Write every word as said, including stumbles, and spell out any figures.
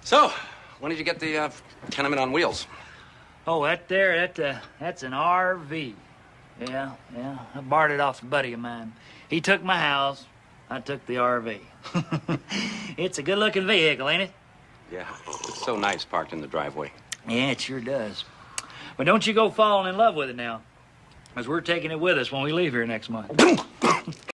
So, when did you get the uh, tenement on wheels? Oh, that there, that, uh, that's an R V. Yeah, yeah. I borrowed it off a buddy of mine. He took my house. I took the R V. It's a good-looking vehicle, ain't it? Yeah, it's so nice parked in the driveway. Yeah, it sure does. But don't you go falling in love with it now, because we're taking it with us when we leave here next month.